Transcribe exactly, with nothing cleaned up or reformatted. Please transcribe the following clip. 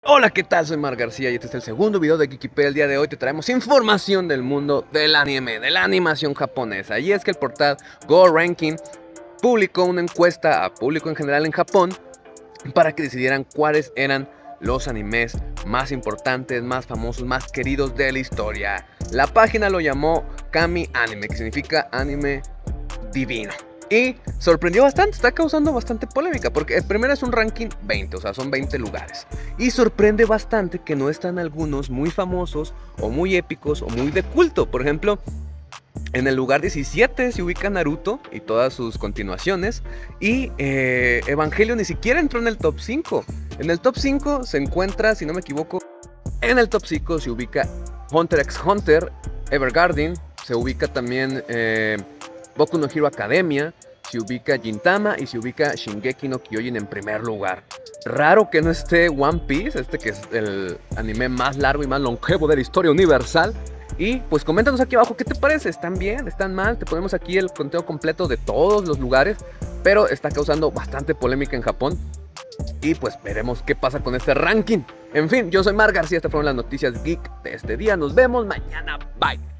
Hola, ¿qué tal? Soy Mar García y este es el segundo video de Geekipedia. El día de hoy te traemos información del mundo del anime, de la animación japonesa. Y es que el portal GoRanking publicó una encuesta a público en general en Japón para que decidieran cuáles eran los animes más importantes, más famosos, más queridos de la historia. La página lo llamó Kami Anime, que significa anime divino. Y sorprendió bastante, está causando bastante polémica, porque el primero es un ranking veinte, o sea, son veinte lugares. Y sorprende bastante que no están algunos muy famosos, o muy épicos, o muy de culto. Por ejemplo, en el lugar diecisiete se ubica Naruto y todas sus continuaciones. Y eh, Evangelion ni siquiera entró en el top cinco. En el top cinco se encuentra, si no me equivoco, en el top cinco se ubica Hunter x Hunter, Evergarden, se ubica también... Eh, Boku no Hero Academia, se ubica Gintama y se ubica Shingeki no Kyojin en primer lugar. Raro que no esté One Piece, este que es el anime más largo y más longevo de la historia universal. Y pues coméntanos aquí abajo qué te parece, ¿están bien? ¿Están mal? Te ponemos aquí el conteo completo de todos los lugares, pero está causando bastante polémica en Japón. Y pues veremos qué pasa con este ranking. En fin, yo soy Mar García, estas fueron las noticias geek de este día. Nos vemos mañana, bye.